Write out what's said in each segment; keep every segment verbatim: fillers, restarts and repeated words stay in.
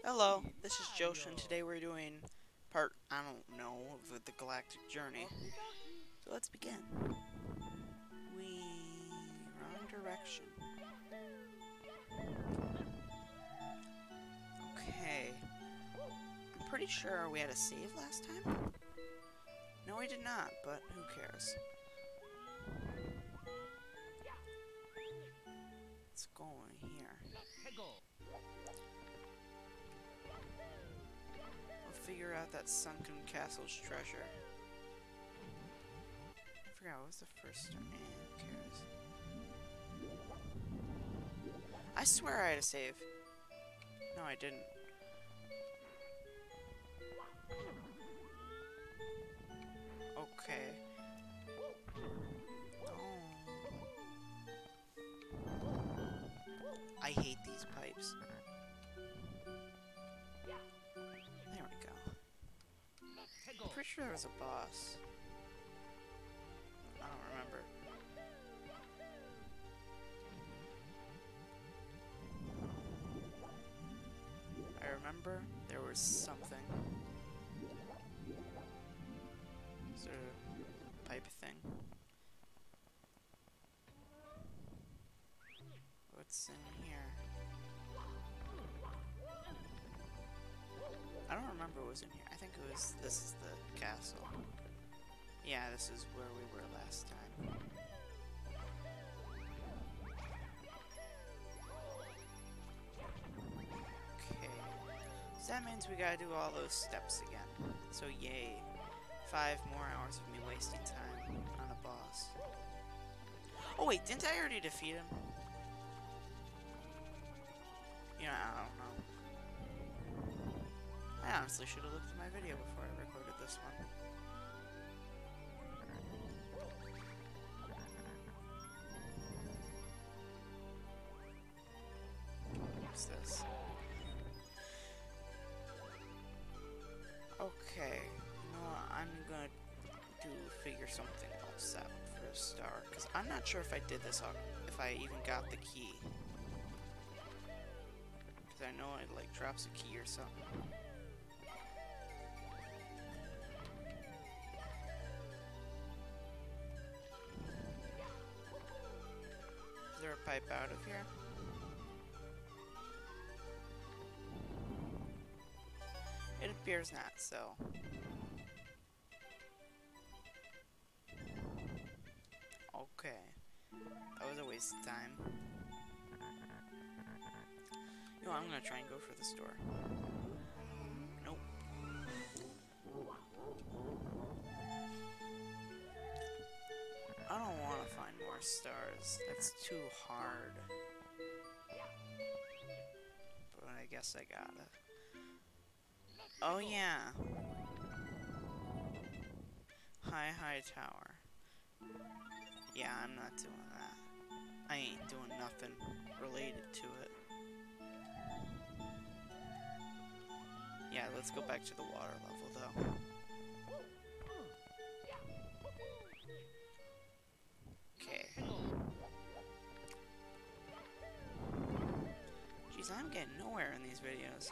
Hello, this is Josh, and today we're doing part, I don't know, of the Galactic Journey. So let's begin. We... wrong direction. Okay. I'm pretty sure we had a save last time? No, we did not, but who cares? Let's go in here. We'll figure out that sunken castle's treasure. I forgot, what was the first star? Eh, who cares? I swear I had a save. No, I didn't. Okay. Oh. I hate these pipes. There we go. I'm pretty sure there was a boss. I don't remember. I remember there was something. Sort of pipe thing. What's in here? I don't remember what was in here. I think it was, this is the castle. Yeah, this is where we were last time. Okay. So that means we gotta do all those steps again. So yay. Five more hours of me wasting time on a boss. Oh wait, didn't I already defeat him? You know, I don't know. I honestly should have looked at my video before I recorded this one. What's this? Okay, you know what? I'm gonna do figure something else out for a star, because I'm not sure if I did this, if I even got the key. Because I know it like drops a key or something. Is there a pipe out of here? It appears not, so. Okay. That was a waste of time. You know, I'm gonna try and go for the store. Nope. I don't want to find more stars. That's too hard. But I guess I gotta. Oh yeah. High, high tower. Yeah, I'm not doing that. I ain't doing nothing related to it. Yeah, let's go back to the water level though. Okay. Jeez, I'm getting nowhere in these videos.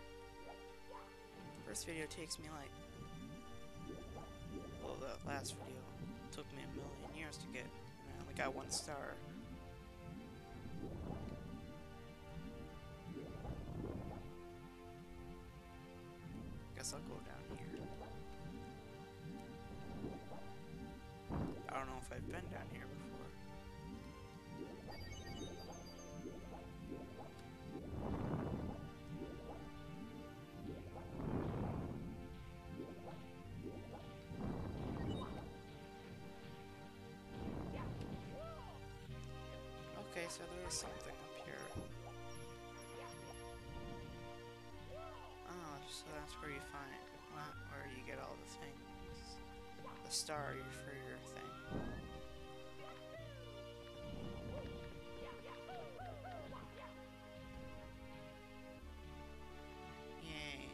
First video takes me like, well, the last video took me a million years to get, and I only got one star. Guess I'll go down here. I don't know if I've been down here before. Okay, so there is something up here. Oh, so that's where you find it. Where you get all the things. The star for your thing. Yay.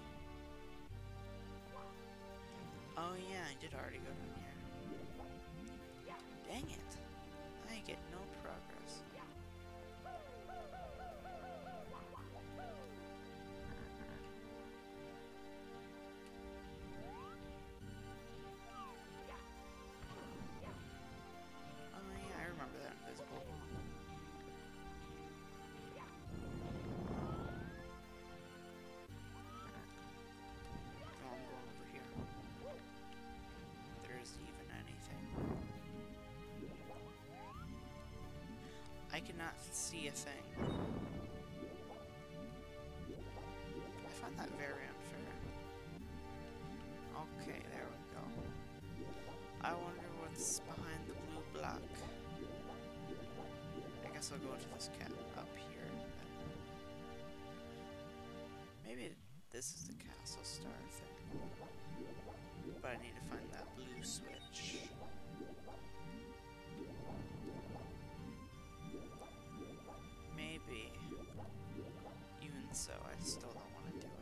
Oh yeah, I did already go down here. Dang it. I get no progress. cannot see a thing. I find that very unfair. Okay, there we go. I wonder what's behind the blue block. I guess I'll go into this cat up here. Maybe this is the castle star thing. But I need to find that blue switch. Maybe. Even so, I still don't want to do it.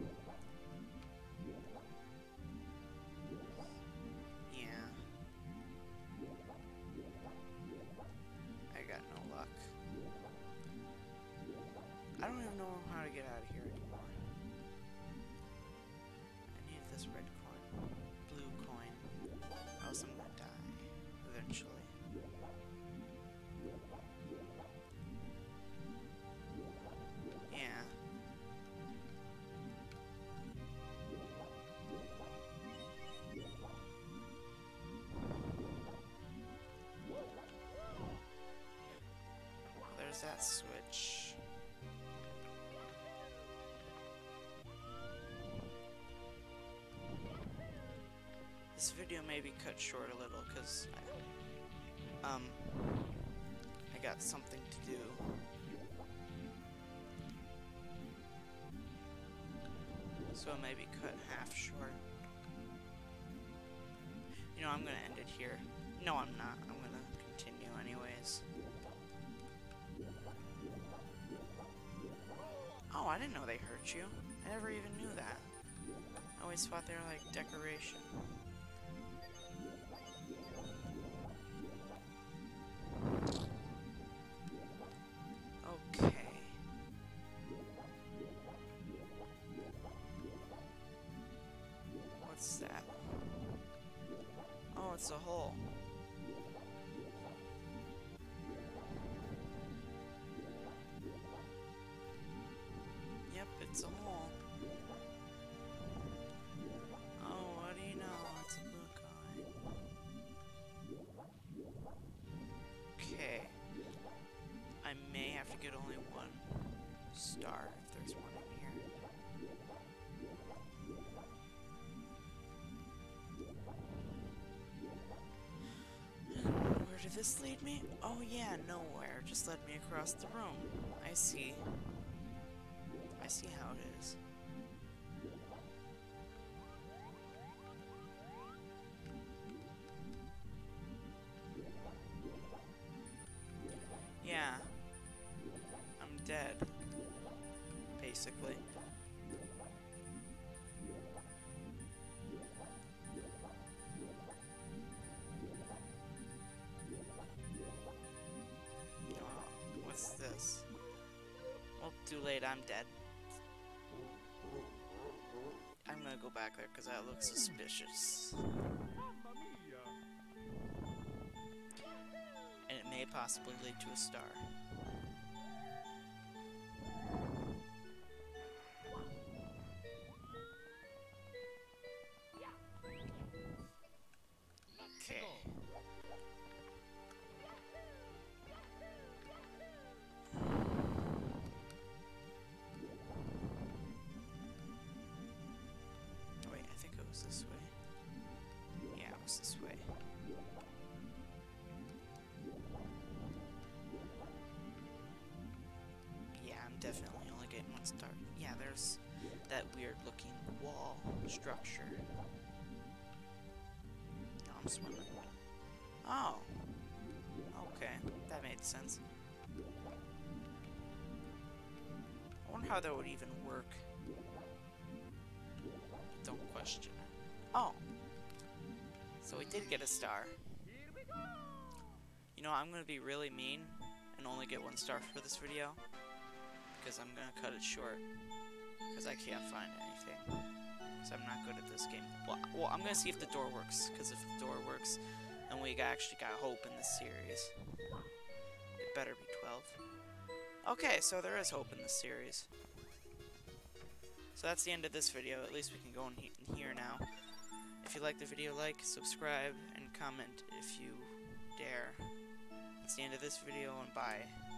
Yeah. I got no luck. I don't even know how to get out of here anymore. I need this red coin. Blue coin. Else I'm gonna die. Eventually. Yeah. There's that switch. This video may be cut short a little because I, um, I got something to do. So it may be cut half short. You know, I'm gonna end it here. No, I'm not. I'm gonna continue anyways. Oh, I didn't know they hurt you. I never even knew that. I always thought they were like decoration. Okay. What's that? Oh, it's a hole. Yep, it's a hole. Oh, what do you know? It's a blue coin. Okay. I may have to get only one star if there's one in here. Where did this lead me? Oh yeah, nowhere. Just led me across the room. I see. I see how it is. Yeah. I'm dead. Basically. Oh, what's this? Well, too late, I'm dead. I'm gonna go back there because that looks suspicious. And it may possibly lead to a star. Okay. Wait, I think it was this way. Yeah, it was this way. Yeah, I'm definitely only getting one star. Yeah, there's that weird looking wall structure. No, I'm swimming. Oh. Okay, that made sense. I wonder how that would even work. Don't question it. Oh. So we did get a star. You know, I'm gonna be really mean and only get one star for this video. Because I'm gonna cut it short. Because I can't find anything. So I'm not good at this game. Well, well I'm gonna see if the door works. Because if the door works, then we actually got hope in this series. It better be twelve. Okay, so there is hope in this series. So that's the end of this video. At least we can go in, he in here now. If you like the video, like, subscribe, and comment if you dare. That's the end of this video, and bye.